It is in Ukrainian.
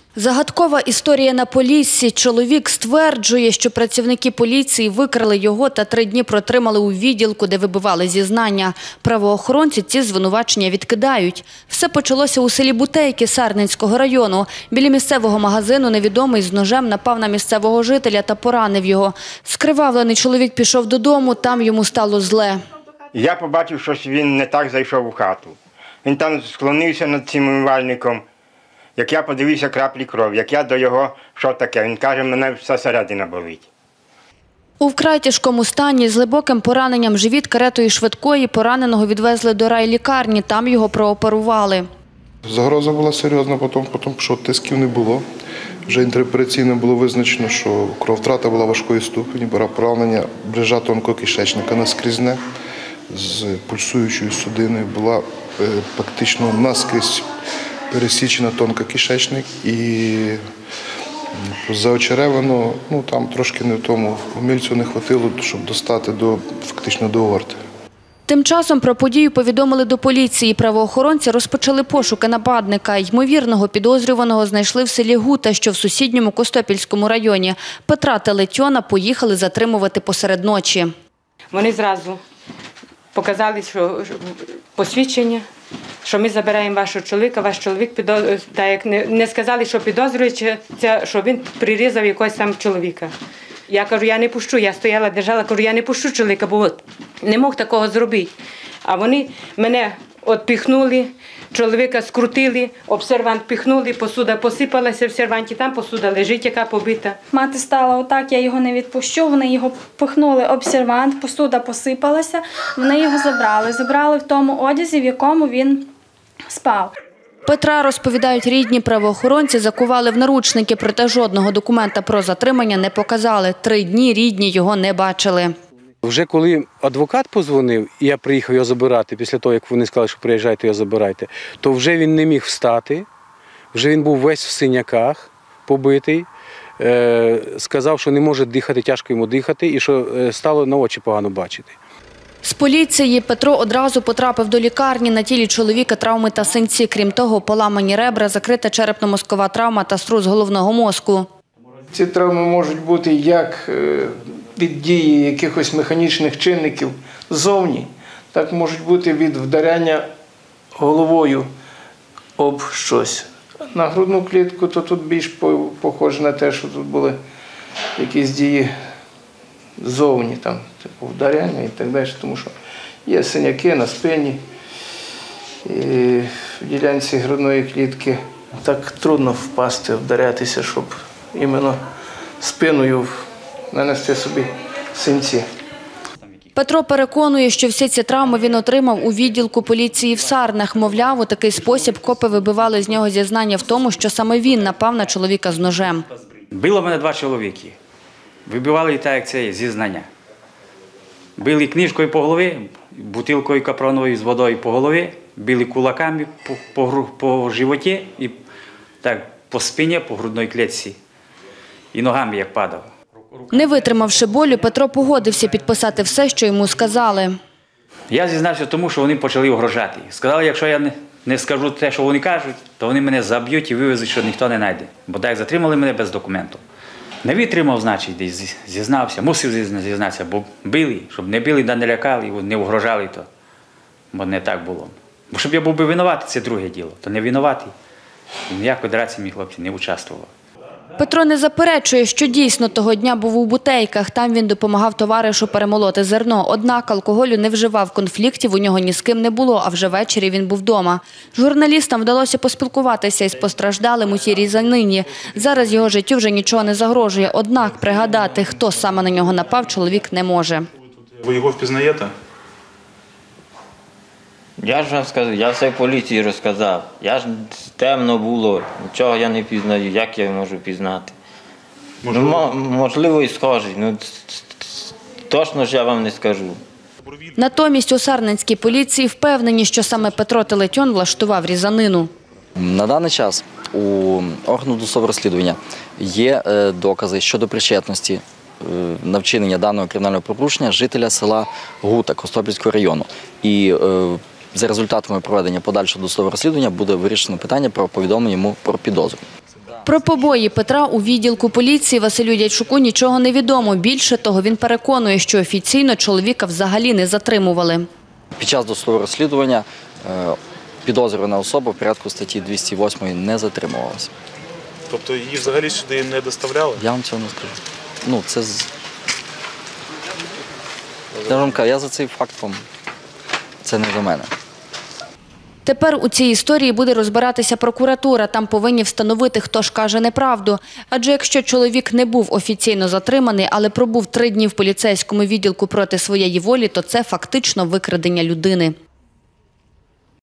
Загадкова історія на Поліссі. Чоловік стверджує, що працівники поліції викрали його та 3 дні протримали у відділку, де вибивали зізнання. Правоохоронці ці звинувачення відкидають. Все почалося у селі Бутейки Сарненського району. Біля місцевого магазину невідомий з ножем напав на місцевого жителя та поранив його. Скривавлений чоловік пішов додому, там йому стало зле. Я побачив, що він не так зайшов у хату. Він там склонився над цим умивальником. Як я подивився краплі крові, як я до його, що таке, він каже, мене вся середина болить. У вкрай тяжкому стані з глибоким пораненням в живіт каретою швидкої пораненого відвезли до райлікарні, там його прооперували. Загроза була серйозна, потім що тисків не було. Вже інтеропераційно було визначено, що крововтрата була важкої ступені, поранення брижа тонкого кишечника наскрізне з пульсуючою судиною, була практично наскрізь пересічена тонка кишечник і заочеревано, там трошки не в тому, умільцю не хватило, щоб достати фактично до аорти. Тим часом про подію повідомили до поліції. Правоохоронці розпочали пошуки нападника. Ймовірного підозрюваного знайшли в селі Гута, що в сусідньому Костопільському районі. Петра Телетьона поїхали затримувати посеред ночі. Вони зразу показали, що посвідчення, що ми забираємо вашого чоловіка, ваш чоловік так як не сказали, що підозрюється, що він прирізав якогось там чоловіка. Я кажу, я не пущу, я стояла, держала, кажу, я не пущу чоловіка, бо не мог такого зробити. А вони мене відпихнули, чоловіка скрутили, об сервант пихнули, посуда посипалася в серванті, там посуда лежить, яка побита. Мати стала отак, я його не відпущу, вони його пихнули об сервант, посуда посипалася, вони його забрали в тому одязі, в якому він спав. Петра, розповідають рідні, правоохоронці закували в наручники, проте жодного документа про затримання не показали. 3 дні рідні його не бачили. Вже коли адвокат подзвонив, і я приїхав його забирати, після того, як вони сказали, що приїжджайте, його забирайте, то вже він не міг встати, вже він був весь в синяках, побитий, сказав, що не може дихати, тяжко йому дихати, і що стало на очі погано бачити. З поліції Петро одразу потрапив до лікарні. На тілі чоловіка травми та синці. Крім того, поламані ребра, закрита черепно-мозкова травма та струс головного мозку. Ці травми можуть бути як від дії якихось механічних чинників ззовні, так можуть бути від вдаряння головою об щось. На грудну клітку то тут більш похоже на те, що тут були якісь дії ззовні, там, типу вдаряння і так далі, тому що є синяки на спині, і в ділянці грудної клітки. Так трудно впасти, вдарятися, щоб іменно спиною нанести собі синці. Петро переконує, що всі ці травми він отримав у відділку поліції в Сарнах. Мовляв, у такий спосіб копи вибивали з нього зізнання в тому, що саме він напав на чоловіка з ножем. Било мене 2 чоловіки. Вибивали і так, як це зізнання. Били книжкою по голові, бутилкою капроновою з водою по голові, били кулаками по животі і так по спині, по грудній клітці. І ногами як падав. Не витримавши болю, Петро погодився підписати все, що йому сказали. Я зізнався тому, що вони почали угрожати. Сказали, якщо я не скажу те, що вони кажуть, то вони мене заб'ють і вивезуть, що ніхто не знайде. Бо так затримали мене без документу. Не витримав, значить, десь зізнався, мусив зізнатися, бо били, щоб не били, да не лякали, не угрожали, то, бо не так було. Бо щоб я був би винуватий, це друге діло, то не винуватий. Ніякої драції мій хлопці не участвував. Петро не заперечує, що дійсно того дня був у Бутейках. Там він допомагав товаришу перемолоти зерно. Однак алкоголю не вживав, конфліктів у нього ні з ким не було, а вже ввечері він був вдома. Журналістам вдалося поспілкуватися із постраждалим у тій різанині. Зараз його життю вже нічого не загрожує. Однак пригадати, хто саме на нього напав, чоловік не може. Ви його впізнаєте? Я ж вам сказав, я все поліції розказав. Темно було, нічого я не пізнаю, як я можу пізнати. Можливо і схожий, точно ж я вам не скажу. Натомість у Сарненській поліції впевнені, що саме Петро Телетьон влаштував різанину. На даний час у органу досудового розслідування є докази щодо причетності на вчинення даного кримінального правопорушення жителя села Гута Костопільського району. І за результатами проведення подальшого досудового розслідування буде вирішено питання про повідомлення йому про підозру. Про побої Петра у відділку поліції Василю Дячуку нічого не відомо. Більше того, він переконує, що офіційно чоловіка взагалі не затримували. Під час досудового розслідування підозрювана особа в порядку статті 208 не затримувалася. Тобто її взагалі сюди не доставляли? Я вам цього не скажу. Я за цей факт вам. Це не до мене. Тепер у цій історії буде розбиратися прокуратура. Там повинні встановити, хто ж каже неправду. Адже якщо чоловік не був офіційно затриманий, але пробув 3 дні в поліцейському відділку проти своєї волі, то це фактично викрадення людини.